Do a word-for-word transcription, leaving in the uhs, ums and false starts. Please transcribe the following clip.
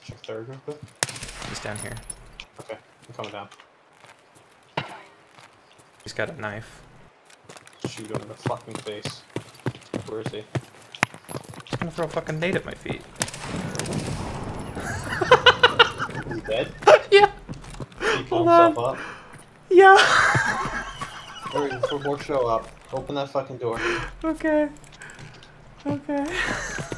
Check third real quick. He's down here. Okay, I'm coming down. He's got a knife. Shoot him in the fucking face. Where is he? He's gonna throw a fucking nade at my feet. Is he dead? Yeah! He pulled Hold himself on. up. Yeah! Hurry before more show up. Open that fucking door. Okay. Okay.